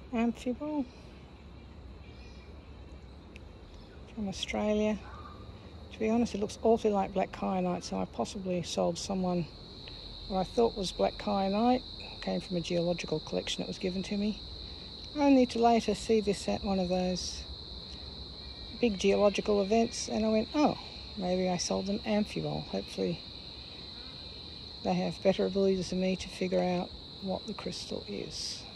amphibole from Australia. To be honest, it looks awfully like black kyanite, so I possibly sold someone what I thought was black kyanite. It came from a geological collection that was given to me, only to later see this at one of those big geological events, and I went, oh, maybe I sold them amphibole. Hopefully they have better abilities than me to figure out what the crystal is.